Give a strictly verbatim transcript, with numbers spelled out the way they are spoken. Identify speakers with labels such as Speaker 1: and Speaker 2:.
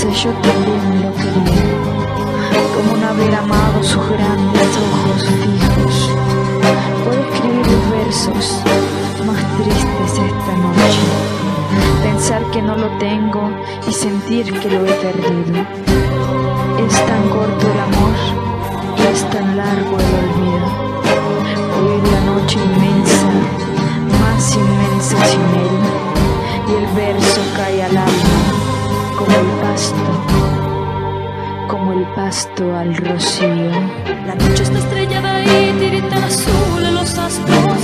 Speaker 1: veces yo también lo quería, como no haber amado sus grandes ojos fijos. Puedo escribir los versos más tristes esta noche, pensar que no lo tengo y sentir que lo he perdido. Es tan corto el amor y es tan largo el olvido. Hoy es la noche inmensa, más inmensa sin él, y el verso cae al alma como el pasto, como el pasto al rocío.
Speaker 2: La noche está estrellada y tiritan azul los astros.